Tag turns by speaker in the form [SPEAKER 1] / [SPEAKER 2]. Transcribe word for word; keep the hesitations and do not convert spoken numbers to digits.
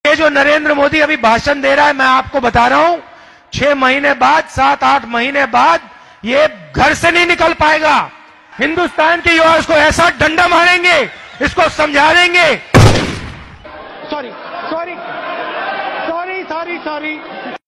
[SPEAKER 1] ये जो नरेंद्र मोदी अभी भाषण दे रहा है, मैं आपको बता रहा हूं, छह महीने बाद, सात आठ महीने बाद ये घर से नहीं निकल पाएगा। हिंदुस्तान के युवा इसको ऐसा डंडा मारेंगे, इसको समझा देंगे।
[SPEAKER 2] सॉरी